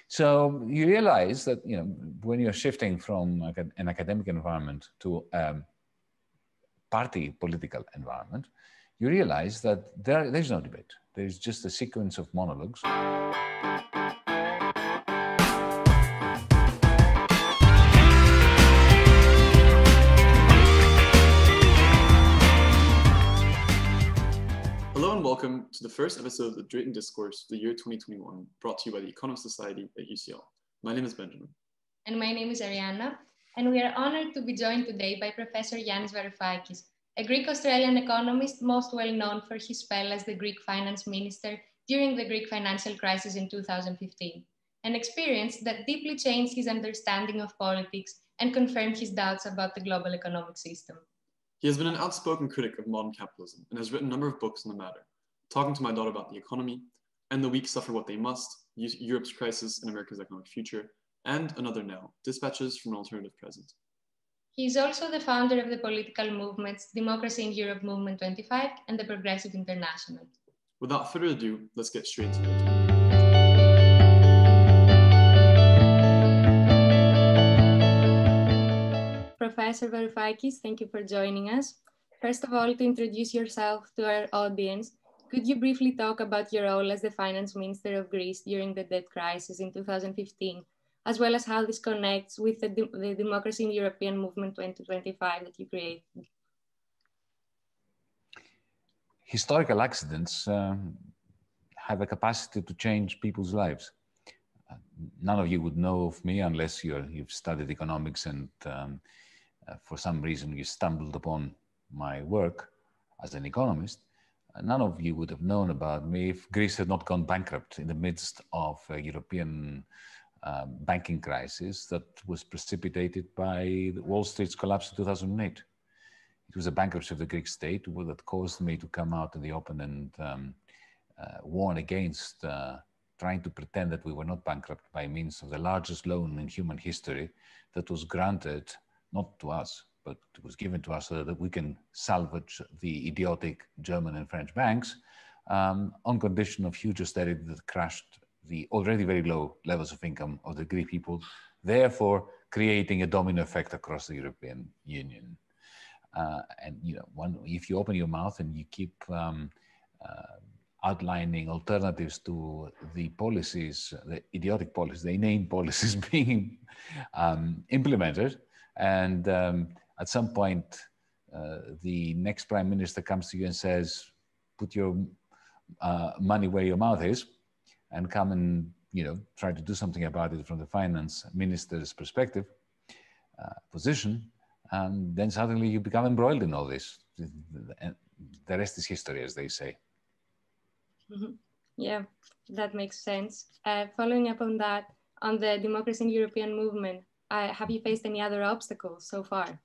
So you realize that, when you're shifting from an academic environment to party political environment, you realize that there's no debate. There's just a sequence of monologues. Hello and welcome to the first episode of the Drayton Discourse for the year 2021, brought to you by the Economist Society at UCL. My name is Benjamin. And my name is Arianna, and we are honored to be joined today by Professor Yanis Varoufakis, a Greek-Australian economist most well known for his spell as the Greek finance minister during the Greek financial crisis in 2015, an experience that deeply changed his understanding of politics and confirmed his doubts about the global economic system. He has been an outspoken critic of modern capitalism and has written a number of books on the matter, Talking to My Daughter About the Economy, And the Weak Suffer What They Must, Europe's Crisis and America's Economic Future, and another now, Dispatches from an Alternative Present. He is also the founder of the political movements Democracy in Europe Movement 25 and the Progressive International. Without further ado, let's get straight to it. Professor Varoufakis, thank you for joining us. First of all, to introduce yourself to our audience, could you briefly talk about your role as the finance minister of Greece during the debt crisis in 2015, as well as how this connects with the Democracy in European Movement 2025 that you created? Historical accidents have a capacity to change people's lives. None of you would know of me unless you've studied economics and for some reason you stumbled upon my work as an economist. None of you would have known about me if Greece had not gone bankrupt in the midst of a European banking crisis that was precipitated by Wall Street's collapse in 2008. It was a bankruptcy of the Greek state that caused me to come out in the open and warn against trying to pretend that we were not bankrupt by means of the largest loan in human history that was granted, not to us, but it was given to us so that we can salvage the idiotic German and French banks on condition of huge austerity that crushed the already very low levels of income of the Greek people, therefore creating a domino effect across the European Union. And if you open your mouth and you keep outlining alternatives to the policies, the idiotic policies, the inane policies being implemented, and at some point the next prime minister comes to you and says, put your money where your mouth is, and come and try to do something about it from the finance minister's perspective, position, and then suddenly you become embroiled in all this. The rest is history, as they say. Mm-hmm. Yeah, that makes sense. Following up on that, on the Democracy in European Movement, have you faced any other obstacles so far?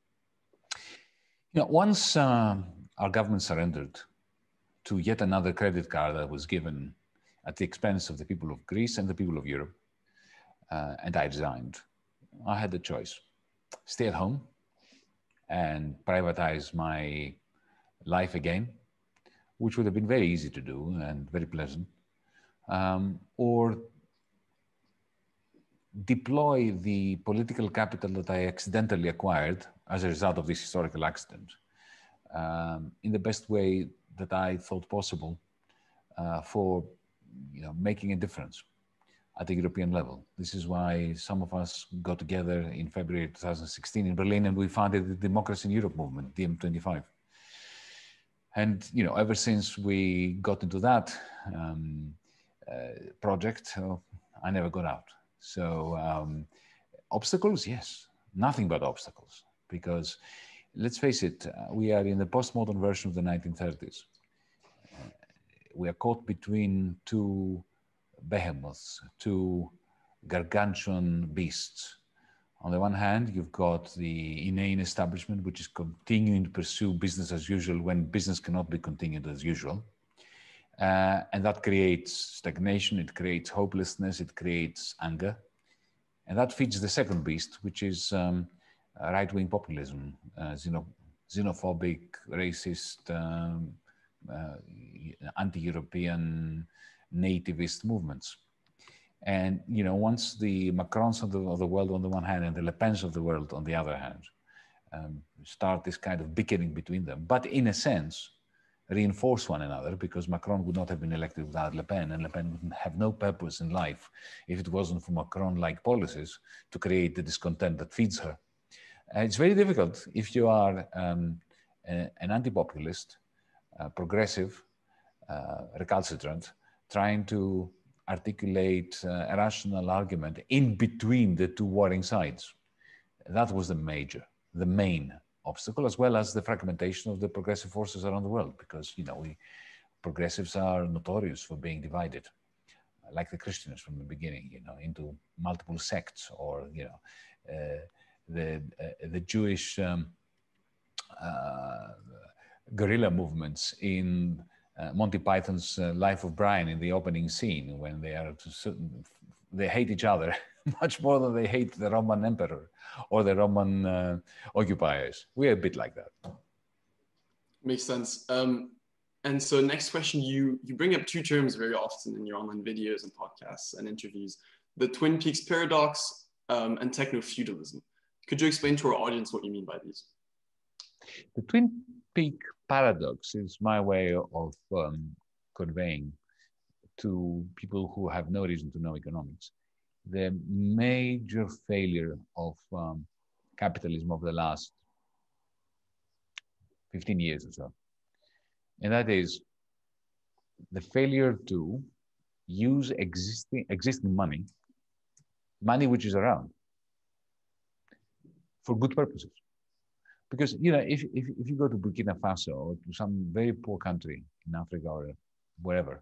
Once our government surrendered to yet another credit card that was given at the expense of the people of Greece and the people of Europe, and I resigned, I had the choice. Stay at home and privatize my life again, which would have been very easy to do and very pleasant, or deploy the political capital that I accidentally acquired as a result of this historical accident in the best way that I thought possible for making a difference at the European level. This is why some of us got together in February 2016 in Berlin and we founded the Democracy in Europe Movement, DM25. And ever since we got into that project, I never got out. So obstacles, yes, nothing but obstacles. Because let's face it, we are in the postmodern version of the 1930s. We are caught between two behemoths, two gargantuan beasts. On the one hand, you've got the inane establishment, which is continuing to pursue business as usual when business cannot be continued as usual. And that creates stagnation, it creates hopelessness, it creates anger. And that feeds the second beast, which is right-wing populism, xenophobic, racist, anti-European, nativist movements. And, once the Macrons of the world on the one hand and the Le Pens of the world on the other hand start this kind of bickering between them, but in a sense, reinforce one another, because Macron would not have been elected without Le Pen, and Le Pen would have no purpose in life if it wasn't for Macron-like policies to create the discontent that feeds her. It's very difficult if you are an anti-populist, progressive, recalcitrant, trying to articulate a rational argument in between the two warring sides. That was the main obstacle, as well as the fragmentation of the progressive forces around the world, because progressives are notorious for being divided, like the Christians from the beginning, into multiple sects, or the Jewish guerrilla movements in Monty Python's Life of Brian in the opening scene, when they hate each other much more than they hate the Roman emperor or the Roman occupiers. We're a bit like that. Makes sense. And so next question, you bring up two terms very often in your online videos and podcasts and interviews: the Twin Peaks paradox and techno-feudalism. Could you explain to our audience what you mean by these? The Twin Peak paradox is my way of conveying to people who have no reason to know economics the major failure of capitalism over the last 15 years or so. And that is the failure to use existing money which is around, for good purposes. Because, if you go to Burkina Faso or to some very poor country in Africa or wherever,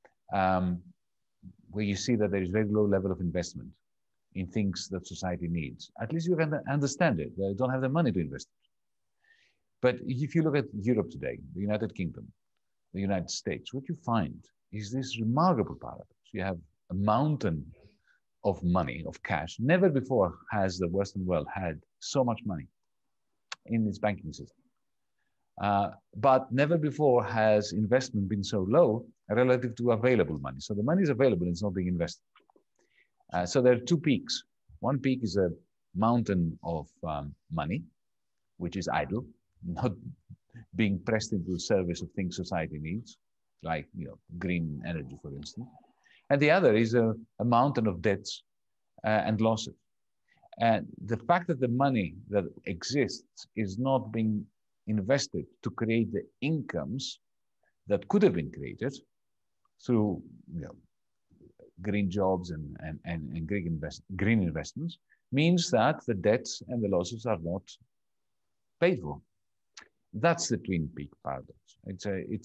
where you see that there is very low level of investment in things that society needs, at least you can understand it. They don't have the money to invest. But if you look at Europe today, the United Kingdom, the United States, what you find is this remarkable paradox. You have a mountain of money, of cash. Never before has the Western world had so much money in its banking system. But never before has investment been so low relative to available money. So the money is available and it's not being invested. So there are two peaks. One peak is a mountain of money, which is idle, not being pressed into the service of things society needs, like green energy, for instance. And the other is a mountain of debts and losses. And the fact that the money that exists is not being invested to create the incomes that could have been created through green jobs and green investments means that the debts and the losses are not paid for. That's the Twin Peak paradox. It's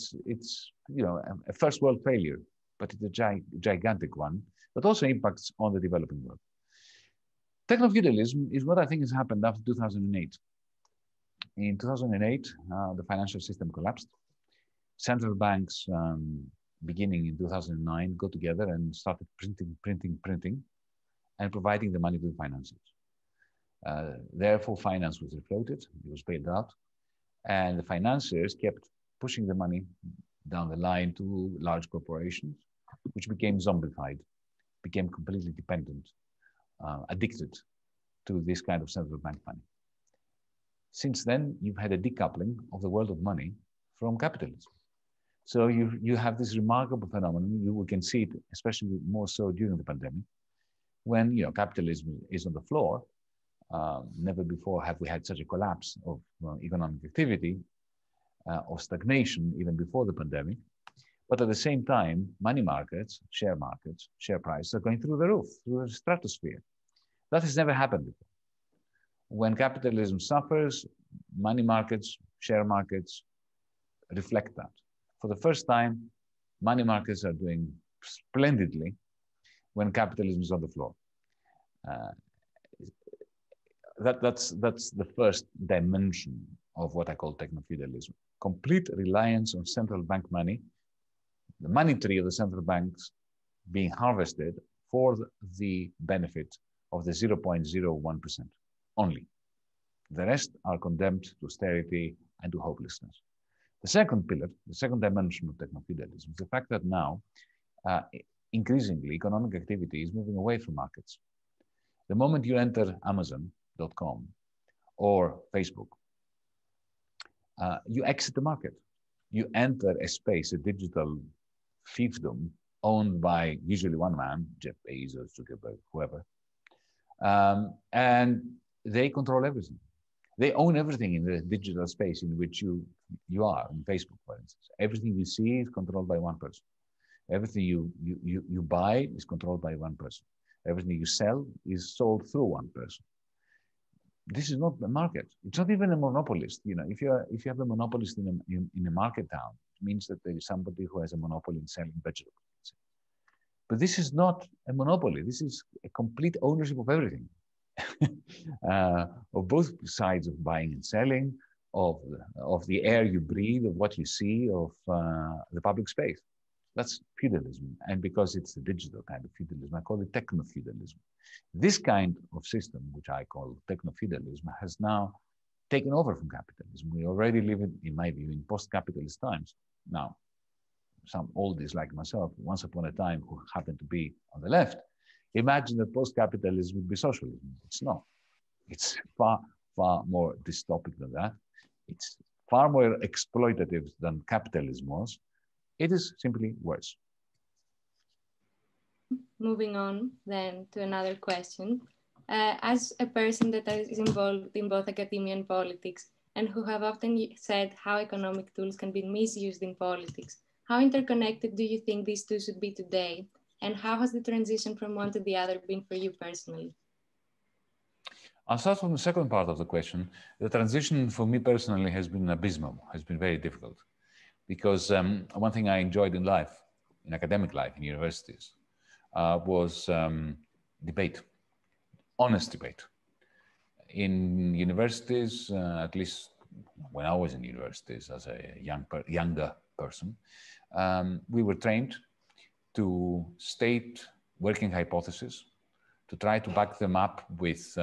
a first world failure, but it's a gigantic one that also impacts on the developing world. Techno-feudalism is what I think has happened after 2008. In 2008, the financial system collapsed. Central banks, beginning in 2009, got together and started printing, and providing the money to the financiers. Therefore, finance was refloated, it was bailed out, and the financiers kept pushing the money down the line to large corporations, which became zombified, became completely dependent, addicted to this kind of central bank money. Since then, you've had a decoupling of the world of money from capitalism. So you have this remarkable phenomenon. We can see it, especially more so during the pandemic, when capitalism is on the floor. Never before have we had such a collapse of economic activity, of stagnation, even before the pandemic. But at the same time, markets, share prices are going through the roof, through the stratosphere. That has never happened before. When capitalism suffers, money markets, share markets reflect that. For the first time, money markets are doing splendidly when capitalism is on the floor. That's the first dimension of what I call techno-feudalism. Complete reliance on central bank money, the money tree of the central banks being harvested for the benefit of the 0.01% only. The rest are condemned to austerity and to hopelessness. The second pillar, the second dimension of techno-feudalism is the fact that now increasingly economic activity is moving away from markets. The moment you enter Amazon.com or Facebook, you exit the market. You enter a space, a digital fiefdom owned by usually one man, Jeff Bezos, Zuckerberg, whoever, and they control everything. They own everything in the digital space in which you are, in Facebook, for instance. Everything you see is controlled by one person. Everything you buy is controlled by one person. Everything you sell is sold through one person. This is not the market. It's not even a monopolist. You know, if you have a monopolist in a market town, it means that there is somebody who has a monopoly in selling vegetables. But this is not a monopoly. This is a complete ownership of everything, of both sides of buying and selling, of the air you breathe, of what you see, of the public space. That's feudalism. And because it's a digital kind of feudalism, I call it techno-feudalism. This kind of system, which I call techno-feudalism, has now taken over from capitalism. We already live in my view, in post-capitalist times. Now, some oldies like myself, once upon a time, who happened to be on the left, imagine that post-capitalism would be socialism. It's not. It's far, far more dystopic than that. It's far more exploitative than capitalism was. It is simply worse. Moving on then to another question. As a person that is involved in both academia and politics, and who have often said how economic tools can be misused in politics, how interconnected do you think these two should be today? And how has the transition from one to the other been for you personally? I'll start from the second part of the question. The transition for me personally has been abysmal, has been very difficult. Because one thing I enjoyed in life, in academic life, in universities, was debate, honest debate. In universities, at least when I was in universities as a younger person, we were trained to state working hypotheses, to try to back them up with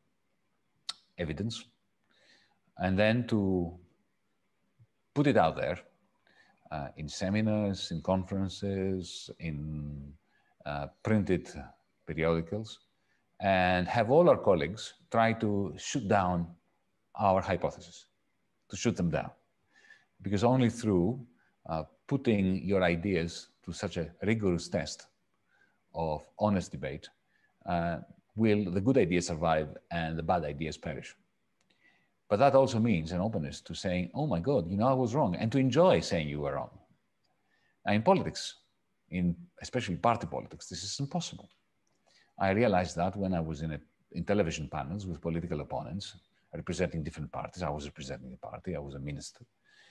evidence, and then to put it out there in seminars, in conferences, in printed periodicals, and have all our colleagues try to shoot down our hypotheses, to shoot them down. Because only through putting your ideas to such a rigorous test of honest debate will the good ideas survive and the bad ideas perish. But that also means an openness to saying, oh my God, you know, I was wrong, and to enjoy saying you were wrong. Now, in politics, especially party politics, this is impossible. I realized that when I was in television panels with political opponents, representing different parties. I was representing a party, I was a minister.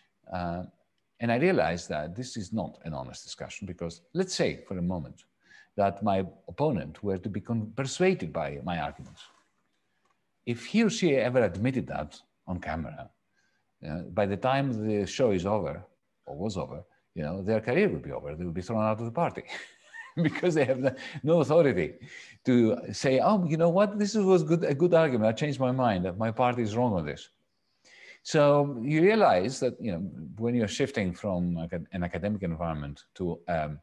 And I realized that this is not an honest discussion because let's say for a moment that my opponent were to be persuaded by my arguments. If he or she ever admitted that on camera, by the time the show is over, or was over, you know, their career will be over. They will be thrown out of the party because they have no authority to say, oh, you know what, this was a good argument. I changed my mind, that my party is wrong on this. So you realize that, you know, when you're shifting from an academic environment to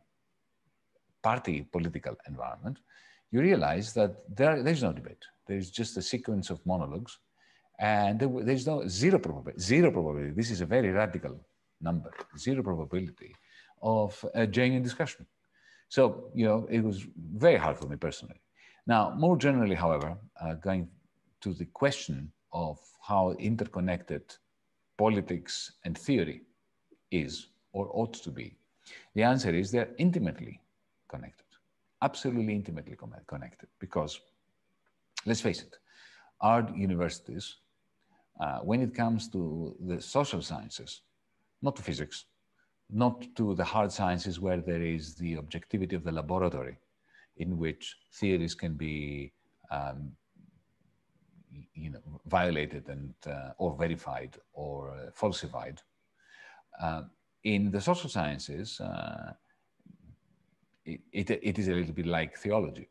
party political environment, you realize that there's no debate. There's just a sequence of monologues, and there's zero probability. This is a very radical number, zero probability of a genuine discussion. So, you know, it was very hard for me personally. Now, more generally, however, going to the question of how interconnected politics and theory is or ought to be, the answer is they're intimately connected, absolutely intimately connected, because let's face it, our universities, when it comes to the social sciences, not to physics, not to the hard sciences where there is the objectivity of the laboratory in which theories can be violated and or verified or falsified. In the social sciences, it is a little bit like theology.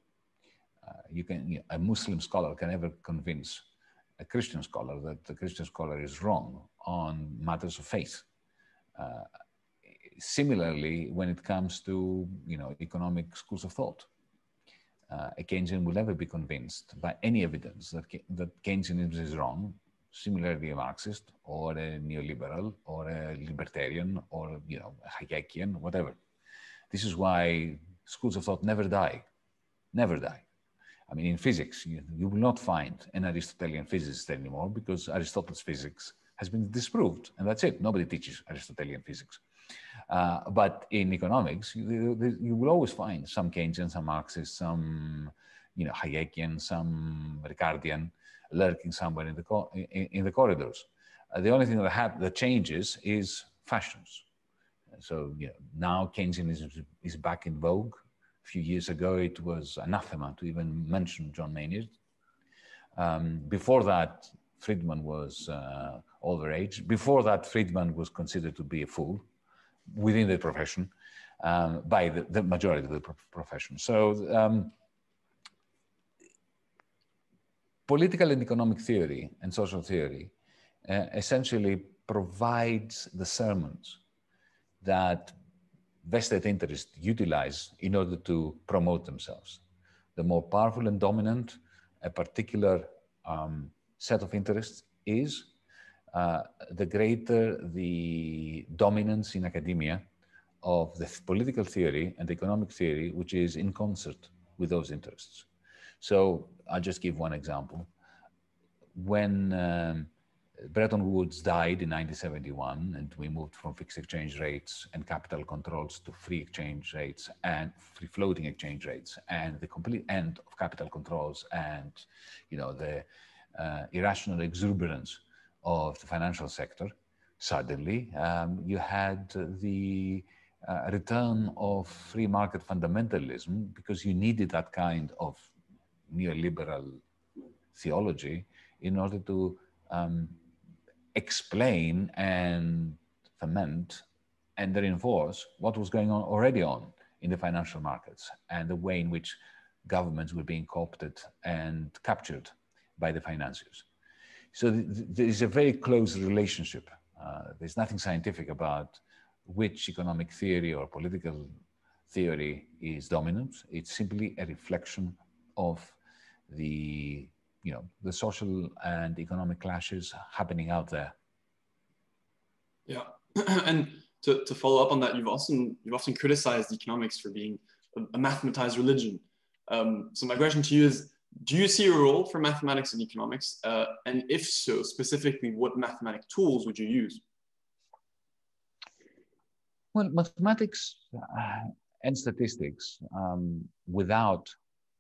A Muslim scholar can never convince a Christian scholar that the Christian scholar is wrong on matters of faith. Similarly, when it comes to economic schools of thought, a Keynesian will never be convinced by any evidence that Keynesianism is wrong. Similarly, a Marxist or a neoliberal or a libertarian or a Hayekian, whatever. This is why schools of thought never die, never die. I mean, in physics, you will not find an Aristotelian physicist anymore because Aristotle's physics has been disproved, and that's it. Nobody teaches Aristotelian physics. But in economics, you will always find some Keynesian, some Marxist, some Hayekian, some Ricardian lurking somewhere in the corridors. The only thing that changes is fashions. So now Keynesianism is back in vogue. A few years ago, it was anathema to even mention John Maynard. Before that, Friedman was overage. Before that, Friedman was considered to be a fool within the profession by the majority of the profession. So political and economic theory and social theory essentially provides the sermons that vested interests utilize in order to promote themselves. The more powerful and dominant a particular set of interests is, the greater the dominance in academia of the political theory and the economic theory, which is in concert with those interests. So I'll just give one example. When Bretton Woods died in 1971, and we moved from fixed exchange rates and capital controls to free exchange rates and free floating exchange rates, and the complete end of capital controls and the irrational exuberance of the financial sector, suddenly you had the return of free market fundamentalism, because you needed that kind of neoliberal theology in order to explain and ferment and reinforce what was going on already in the financial markets and the way in which governments were being co-opted and captured by the financiers. So there is a very close relationship. There's nothing scientific about which economic theory or political theory is dominant. It's simply a reflection of the social and economic clashes happening out there. Yeah, and to follow up on that, you've often criticized economics for being a mathematized religion. So my question to you is, do you see a role for mathematics in economics? And if so, specifically, what mathematic tools would you use? Well, mathematics and statistics without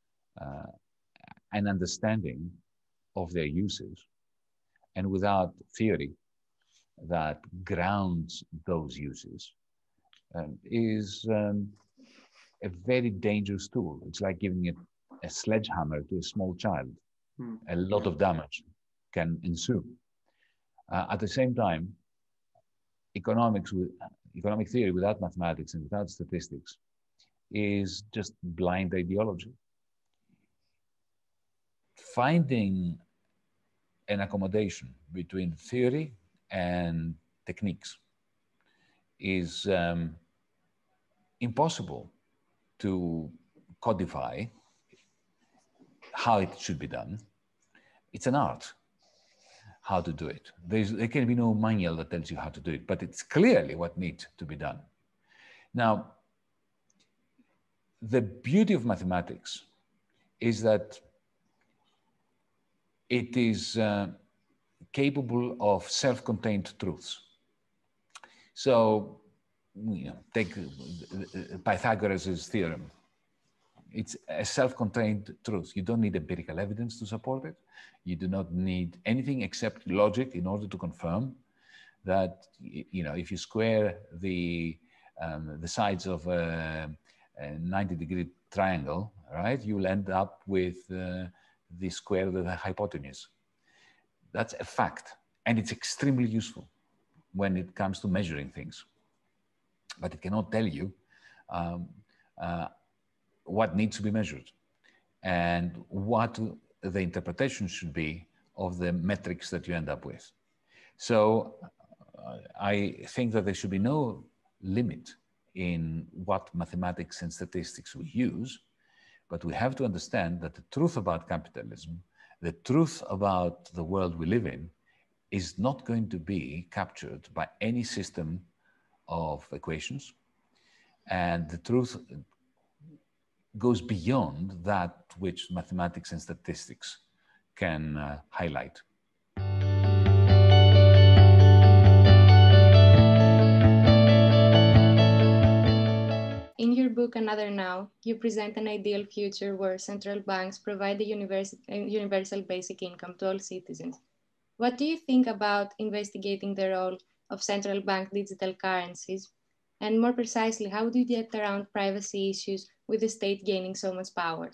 an understanding of their uses and without theory that grounds those uses is a very dangerous tool. It's like giving a sledgehammer to a small child. A lot of damage can ensue. At the same time, economic theory without mathematics and without statistics is just blind ideology. Finding an accommodation between theory and techniques is impossible to codify how it should be done. It's an art how to do it. There can be no manual that tells you how to do it, but it's clearly what needs to be done. Now, the beauty of mathematics is that it is capable of self-contained truths. So, take Pythagoras' theorem. It's a self-contained truth. You don't need empirical evidence to support it. You do not need anything except logic in order to confirm that, if you square the sides of a 90-degree triangle, right, you will end up with the square of the hypotenuse. That's a fact, and it's extremely useful when it comes to measuring things. But it cannot tell you what needs to be measured and what the interpretation should be of the metrics that you end up with. So I think that there should be no limit in what mathematics and statistics we use, but we have to understand that the truth about capitalism, the truth about the world we live in, is not going to be captured by any system of equations. And the truth goes beyond that which mathematics and statistics can highlight. In your book, Another Now, you present an ideal future where central banks provide a universal basic income to all citizens. What do you think about investigating the role of central bank digital currencies? And more precisely, how do you get around privacy issues with the state gaining so much power?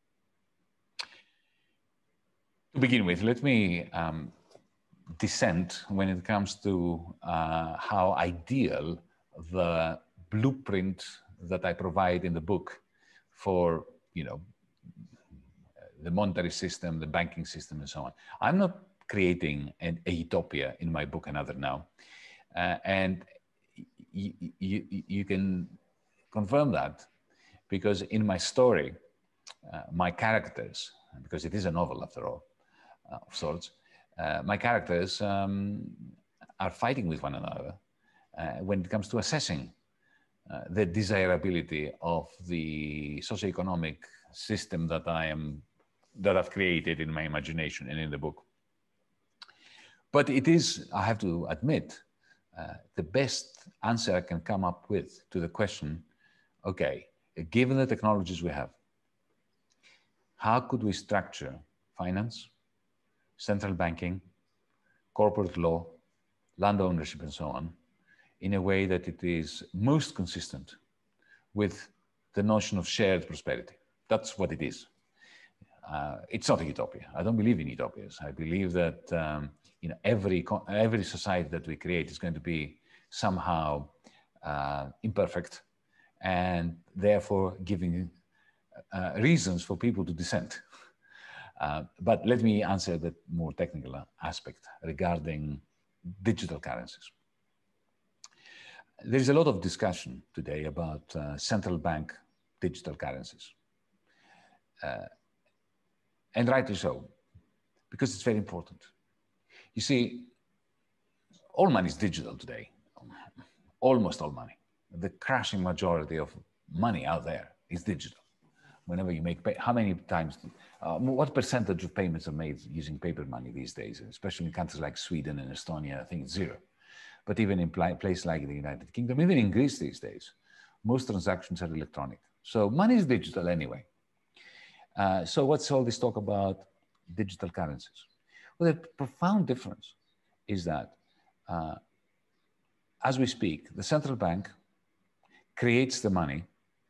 To begin with, let me dissent when it comes to how ideal the blueprint that I provide in the book for, the monetary system, the banking system, and so on. I'm not creating a utopia in my book, Another Now. And you can confirm that because in my story, my characters, because it is a novel after all, of sorts, my characters are fighting with one another when it comes to assessing the desirability of the socioeconomic system that I've created in my imagination and in the book. But it is, I have to admit, the best answer I can come up with to the question, okay, given the technologies we have, how could we structure finance, central banking, corporate law, land ownership, and so on, in a way that it is most consistent with the notion of shared prosperity? That's what it is. It's not a utopia. I don't believe in utopias. I believe that every society that we create is going to be somehow imperfect, and therefore giving reasons for people to dissent. But let me answer the more technical aspect regarding digital currencies. There is a lot of discussion today about central bank digital currencies. And rightly so, because it's very important. You see, all money is digital today, almost all money. The crashing majority of money out there is digital. Whenever you make, how many times, what percentage of payments are made using paper money these days, especially in countries like Sweden and Estonia? I think it's zero. But even in places like the United Kingdom, even in Greece these days, most transactions are electronic. So money is digital anyway. So what's all this talk about digital currencies? Well, the profound difference is that as we speak, the central bank creates the money,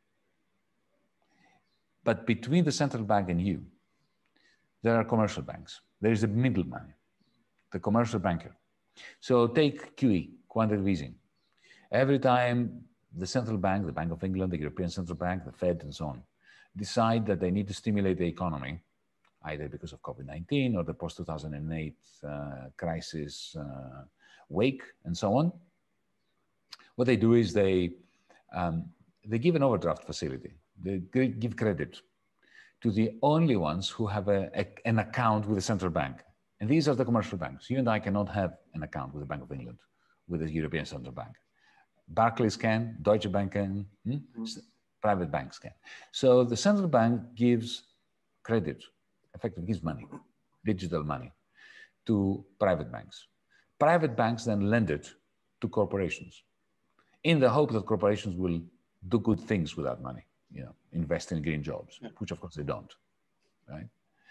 but between the central bank and you, there are commercial banks. There is a middleman, the commercial banker. So take QE, quantitative easing. Every time the central bank, the Bank of England, the European Central Bank, the Fed, and so on, decide that they need to stimulate the economy, either because of COVID-19 or the post-2008 crisis wake, and so on, what they do is they give an overdraft facility. They give credit to the only ones who have an account with the central bank. And these are the commercial banks. You and I cannot have an account with the Bank of England, with the European Central Bank. Barclays can, Deutsche Bank can, private banks can. So the central bank gives credit, effectively gives money, digital money, to private banks. Private banks then lend it to corporations in the hope that corporations will do good things with that money, invest in green jobs, which of course they don't, right?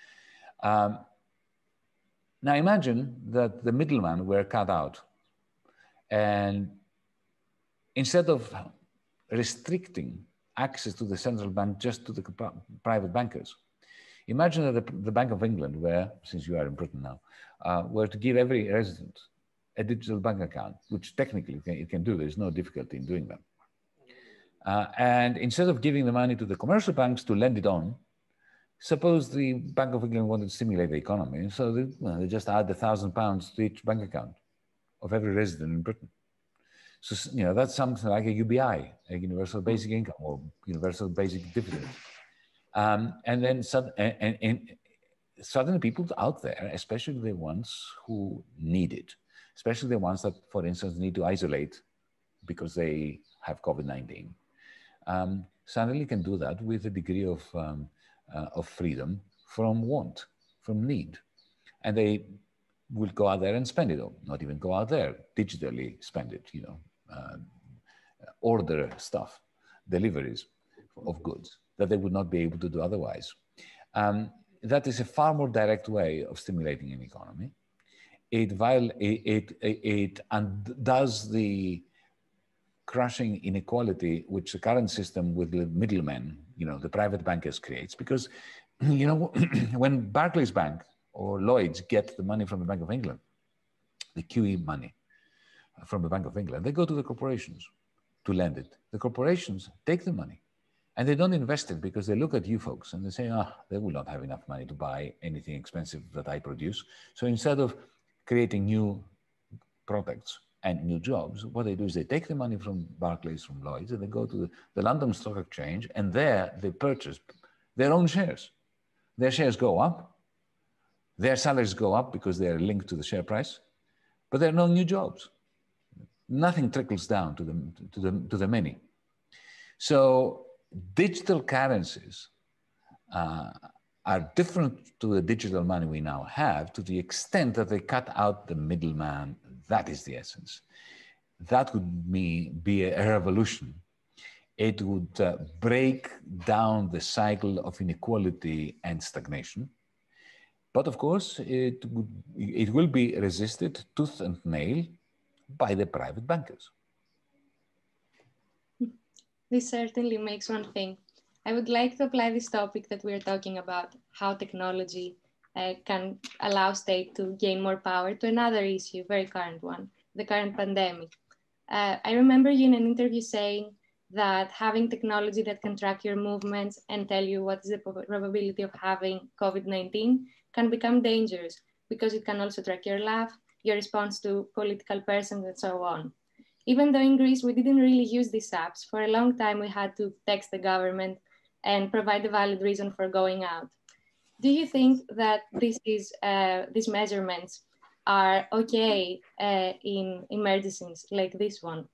Now imagine that the middleman were cut out, and instead of restricting access to the central bank just to the private bankers, imagine that the Bank of England were, since you are in Britain now, were to give every resident a digital bank account, which technically it can do. There's no difficulty in doing that. And instead of giving the money to the commercial banks to lend it on, suppose the Bank of England wanted to stimulate the economy, so they just add £1,000 to each bank account of every resident in Britain. So, that's something like a UBI, a universal basic income or universal basic dividend. And then suddenly people out there, especially the ones who need it, especially the ones that, for instance, need to isolate because they have COVID-19, suddenly can do that with a degree of freedom from want, from need. And they will go out there and spend it, or not even go out there, digitally spend it, order stuff, deliveries of goods that they would not be able to do otherwise. That is a far more direct way of stimulating an economy. It undoes the crushing inequality which the current system with the middlemen, the private bankers creates. Because, when Barclays Bank or Lloyds get the money from the Bank of England, the QE money from the Bank of England, they go to the corporations to lend it. The corporations take the money and they don't invest it because they look at you folks and they say, they will not have enough money to buy anything expensive that I produce. So instead of creating new products and new jobs, what they do is they take the money from Barclays, from Lloyds, and they go to the London Stock Exchange, and there they purchase their own shares. Their shares go up, their salaries go up because they are linked to the share price, but there are no new jobs. Nothing trickles down to the many. So digital currencies are different to the digital money we now have to the extent that they cut out the middleman. That is the essence. That would be a revolution. It would break down the cycle of inequality and stagnation. But of course, it will be resisted tooth and nail by the private bankers. This certainly makes one think. I would like to apply this topic that we're talking about, how technology can allow state to gain more power, to another issue, very current one, the current pandemic. I remember you in an interview saying that having technology that can track your movements and tell you what is the probability of having COVID-19 can become dangerous because it can also track your laugh, your response to political persons, and so on. Even though in Greece, we didn't really use these apps. For a long time, we had to text the government and provide a valid reason for going out. Do you think that these measurements are okay in emergencies like this one?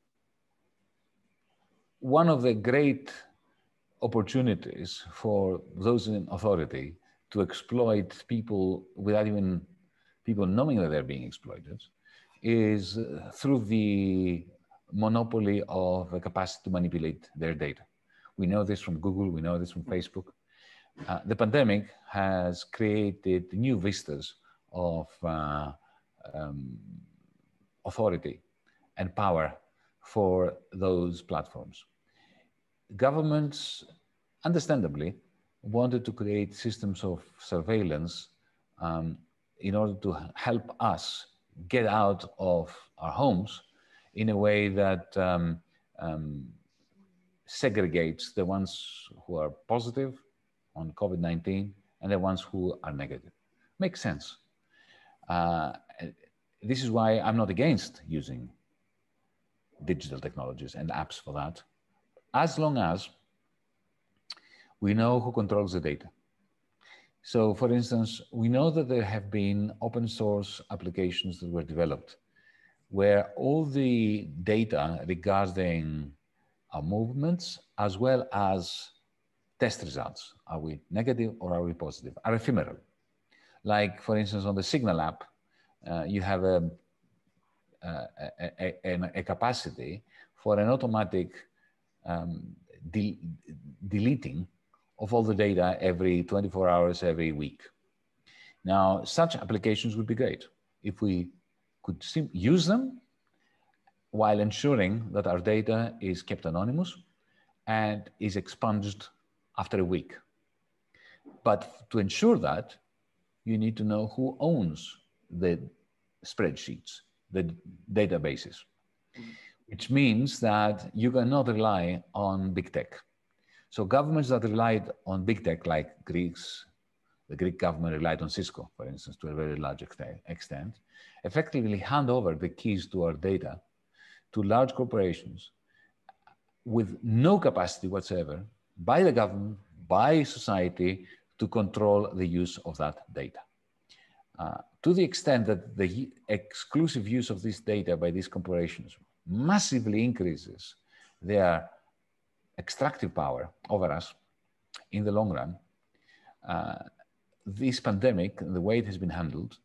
One of the great opportunities for those in authority to exploit people without even people knowing that they're being exploited is through the monopoly of a capacity to manipulate their data. We know this from Google, we know this from Facebook. The pandemic has created new vistas of authority and power for those platforms. Governments, understandably, wanted to create systems of surveillance in order to help us get out of our homes in a way that segregates the ones who are positive on COVID-19 and the ones who are negative. Makes sense. This is why I'm not against using digital technologies and apps for that, as long as we know who controls the data. So, for instance, we know that there have been open source applications that were developed where all the data regarding our movements, as well as test results, are we negative or are we positive, are ephemeral. Like, for instance, on the Signal app, you have a capacity for an automatic deleting of all the data every 24 hours, every week. Now, such applications would be great if we could use them while ensuring that our data is kept anonymous and is expunged after a week. But to ensure that, you need to know who owns the spreadsheets, the databases, which means that you cannot rely on big tech. So governments that relied on big tech, like Greece, the Greek government relied on Cisco, for instance, to a very large extent, effectively hand over the keys to our data to large corporations with no capacity whatsoever by the government, by society, to control the use of that data. To the extent that the exclusive use of this data by these corporations massively increases their extractive power over us in the long run, this pandemic, the way it has been handled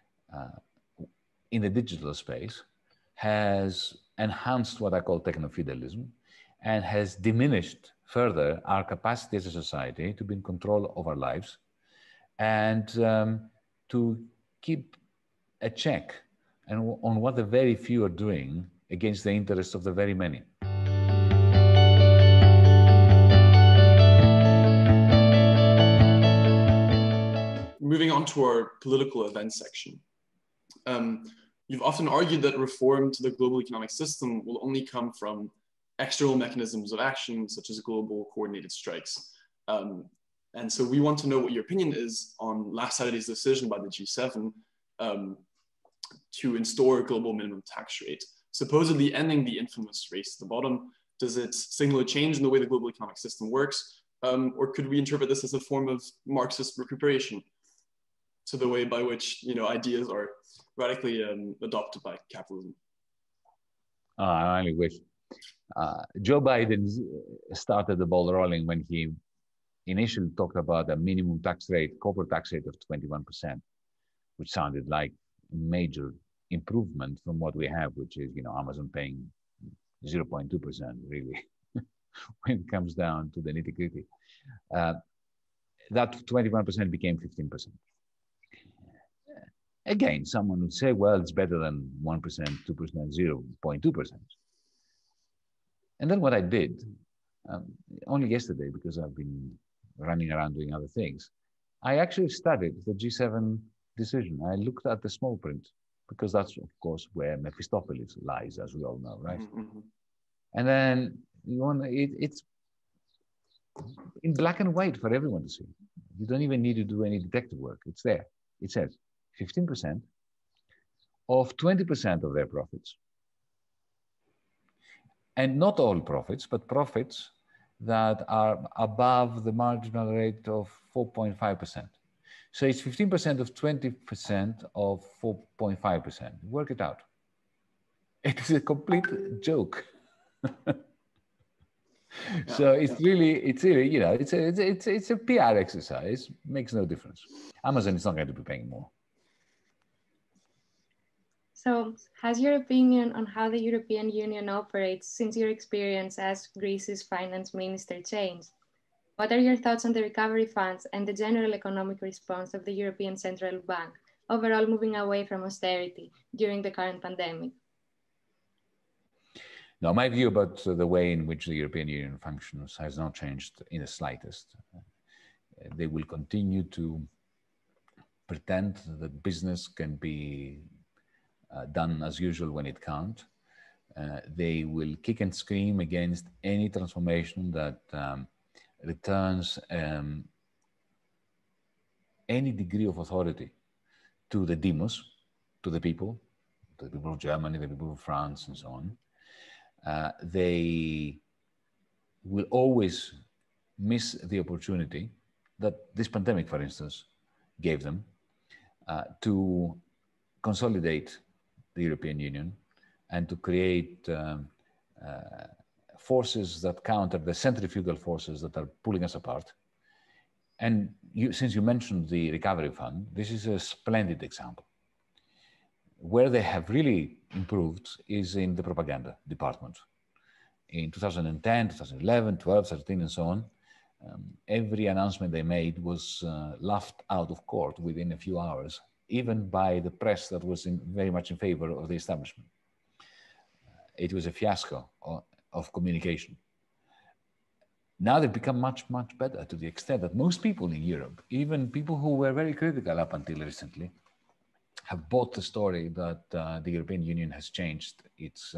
in the digital space, has enhanced what I call techno-feudalism and has diminished further our capacity as a society to be in control of our lives and to keep a check on what the very few are doing against the interests of the very many. Moving on to our political events section. You've often argued that reform to the global economic system will only come from external mechanisms of action, such as global coordinated strikes. And so we want to know what your opinion is on last Saturday's decision by the G7 to install a global minimum tax rate, supposedly ending the infamous race to the bottom. Does it signal a change in the way the global economic system works? Or could we interpret this as a form of Marxist recuperation to the way by which ideas are radically adopted by capitalism? I only wish. Joe Biden started the ball rolling when he initially talked about a minimum tax rate, corporate tax rate of 21%, which sounded like a major improvement from what we have, which is, Amazon paying 0.2%, really, when it comes down to the nitty-gritty. That 21% became 15%. Again, someone would say, well, it's better than 1%, 2%, 0.2%. And then what I did, only yesterday, because I've been running around doing other things, I actually studied the G7 decision. I looked at the small print, because that's, of course, where Mephistopheles lies, as we all know, right? Mm-hmm. And then it's in black and white for everyone to see. You don't even need to do any detective work. It's there. It says 15% of 20% of their profits. And not all profits, but profits that are above the marginal rate of 4.5%. So it's 15% of 20% of 4.5%. Work it out. It is a complete joke. So it's really, it's a PR exercise. Makes no difference. Amazon is not going to be paying more. So has your opinion on how the European Union operates since your experience as Greece's finance minister changed? What are your thoughts on the recovery funds and the general economic response of the European Central Bank, overall moving away from austerity during the current pandemic? No, my view about the way in which the European Union functions has not changed in the slightest. They will continue to pretend that business can be done as usual when it can't. They will kick and scream against any transformation that returns any degree of authority to the demos, to the people of Germany, the people of France, and so on. They will always miss the opportunity that this pandemic, for instance, gave them to consolidate the European Union and to create forces that counter the centrifugal forces that are pulling us apart. And since you mentioned the recovery fund, this is a splendid example. Where they have really improved is in the propaganda department. In 2010, 2011, 12, 13, and so on, every announcement they made was laughed out of court within a few hours, even by the press that was very much in favor of the establishment. It was a fiasco of communication. Now they've become much, much better, to the extent that most people in Europe, even people who were very critical up until recently, have bought the story that the European Union has changed its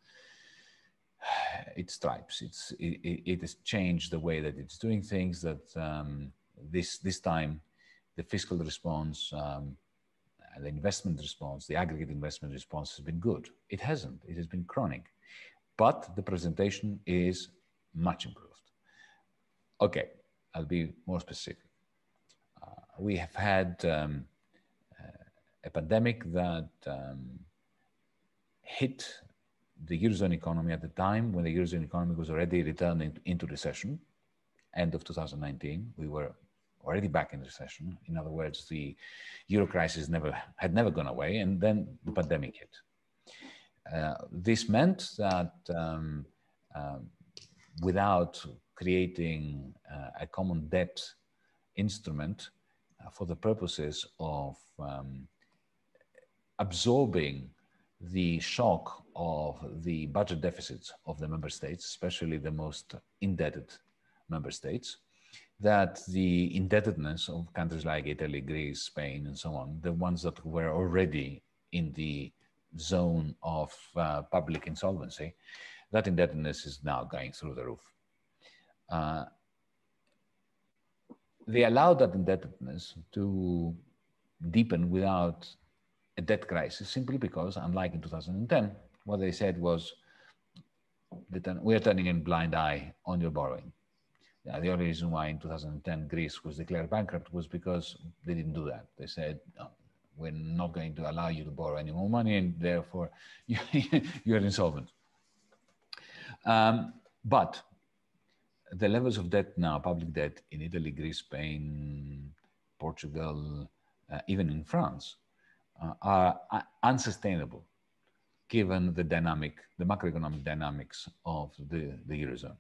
stripes. It has changed the way that it's doing things, that this time the fiscal response the investment response, the aggregate investment response has been good. It hasn't. It has been chronic. But the presentation is much improved. Okay, I'll be more specific. We have had a pandemic that hit the Eurozone economy at the time when the Eurozone economy was already returning into recession. End of 2019, we were already back in recession. In other words, the Euro crisis had never gone away, and then the pandemic hit. This meant that without creating a common debt instrument for the purposes of absorbing the shock of the budget deficits of the member states, especially the most indebted member states, that the indebtedness of countries like Italy, Greece, Spain, and so on, the ones that were already in the zone of public insolvency, that indebtedness is now going through the roof. They allowed that indebtedness to deepen without a debt crisis, simply because, unlike in 2010, what they said was, we are turning a blind eye on your borrowing. The only reason why in 2010 Greece was declared bankrupt was because they didn't do that. They said, no, we're not going to allow you to borrow any more money, and therefore you're insolvent. But the levels of debt now, public debt in Italy, Greece, Spain, Portugal, even in France, are unsustainable given the macroeconomic dynamics of the Eurozone.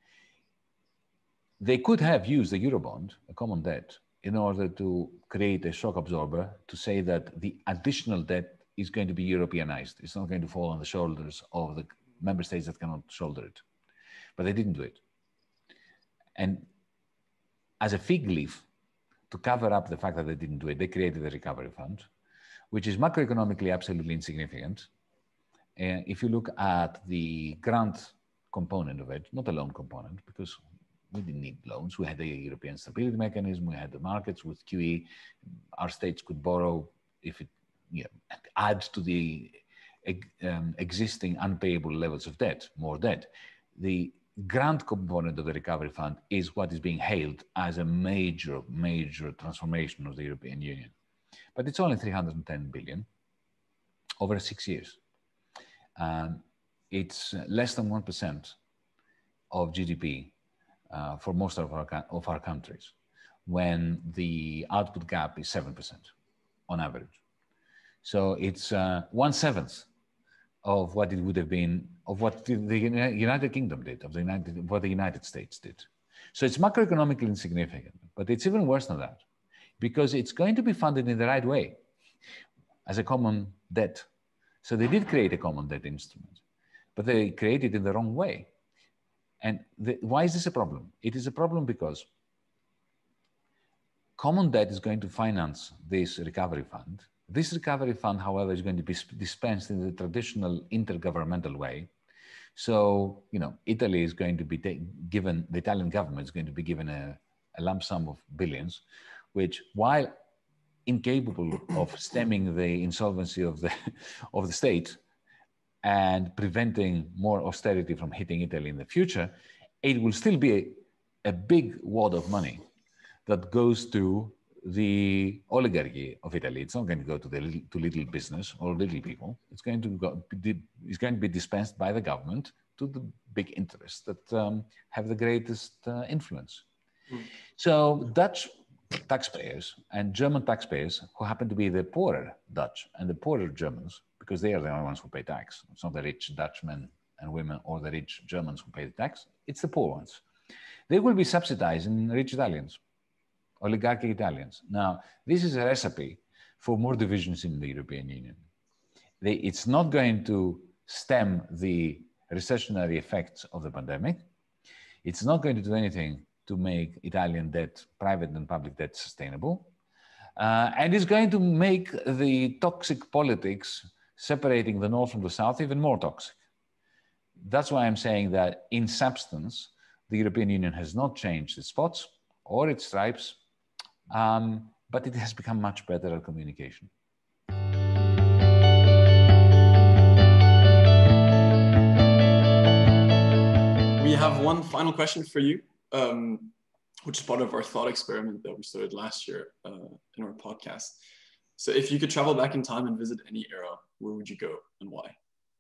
They could have used the Eurobond, a common debt, in order to create a shock absorber to say that the additional debt is going to be Europeanized. It's not going to fall on the shoulders of the member states that cannot shoulder it. But they didn't do it. And as a fig leaf, to cover up the fact that they didn't do it, they created a recovery fund, which is macroeconomically absolutely insignificant. If you look at the grant component of it, not the loan component, because we didn't need loans. We had the European Stability Mechanism. We had the markets with QE. Our states could borrow if it add to the existing unpayable levels of debt, more debt. The grant component of the recovery fund is what is being hailed as a major, major transformation of the European Union. But it's only 310 billion over 6 years. It's less than 1% of GDP for most of our countries, when the output gap is 7% on average. So it's 1/7 of what it would have been, of what the United Kingdom did, what the United States did. So it's macroeconomically insignificant, but it's even worse than that, because it's going to be funded in the right way as a common debt. So they did create a common debt instrument, but they created it in the wrong way. And why is this a problem? It is a problem because common debt is going to finance this recovery fund. This recovery fund, however, is going to be dispensed in the traditional intergovernmental way. So, Italy is going to be given, the Italian government is going to be given a lump sum of billions, which, while incapable of stemming the insolvency of the state and preventing more austerity from hitting Italy in the future, it will still be a big wad of money that goes to the oligarchy of Italy. It's not going to go to little business or little people. It's going to be dispensed by the government to the big interests that have the greatest influence. So Dutch taxpayers and German taxpayers, who happen to be the poorer Dutch and the poorer Germans, because they are the only ones who pay tax. It's not the rich Dutchmen and women or the rich Germans who pay the tax. It's the poor ones. They will be subsidizing rich Italians, oligarchic Italians. Now, this is a recipe for more divisions in the European Union. It's not going to stem the recessionary effects of the pandemic. It's not going to do anything to make Italian debt, private and public debt, sustainable. And it's going to make the toxic politics separating the North from the South even more toxic. That's why I'm saying that in substance, the European Union has not changed its spots or its stripes, but it has become much better at communication. We have one final question for you, which is part of our thought experiment that we started last year in our podcast. So if you could travel back in time and visit any era, where would you go and why?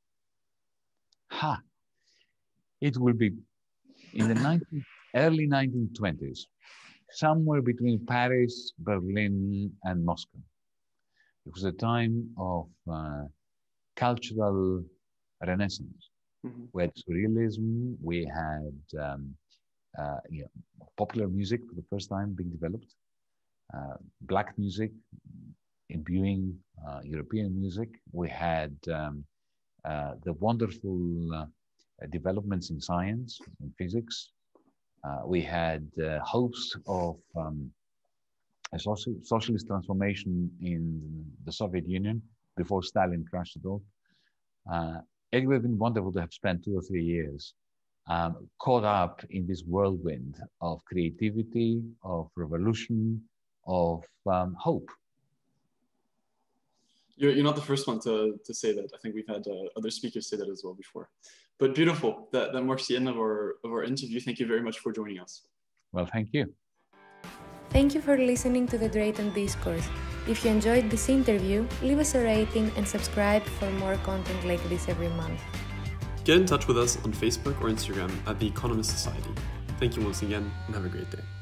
It will be in the early 1920s, somewhere between Paris, Berlin, and Moscow. It was a time of cultural renaissance. Mm-hmm. We had surrealism, we had popular music for the first time being developed, black music imbuing European music. We had the wonderful developments in science and physics. We had hopes of a socialist transformation in the Soviet Union before Stalin crashed it all. It would have been wonderful to have spent 2 or 3 years caught up in this whirlwind of creativity, of revolution, of hope. You're not the first one to say that. I think we've had other speakers say that as well before. But beautiful. That marks the end of our interview. Thank you very much for joining us. Well, thank you. Thank you for listening to the Drayton Discourse. If you enjoyed this interview, leave us a rating and subscribe for more content like this every month. Get in touch with us on Facebook or Instagram at The Economist Society. Thank you once again and have a great day.